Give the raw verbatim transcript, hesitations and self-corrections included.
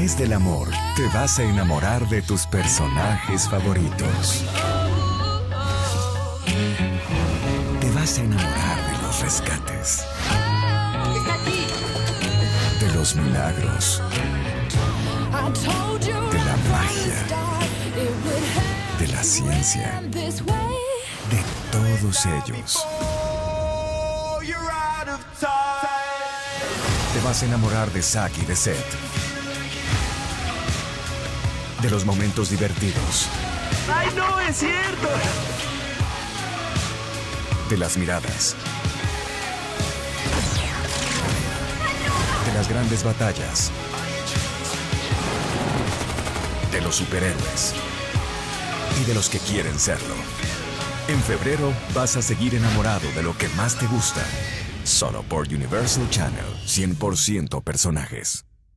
mes del amor, te vas a enamorar de tus personajes favoritos. Te vas a enamorar de los rescates. Está aquí. De los milagros. De la magia. De la ciencia. De todos ellos. Te vas a enamorar de Zack y de Seth. De los momentos divertidos. ¡Ay, no, es cierto! De las miradas. De las grandes batallas. De los superhéroes. Y de los que quieren serlo. En febrero vas a seguir enamorado de lo que más te gusta. Solo por Universal Channel, cien por ciento personajes.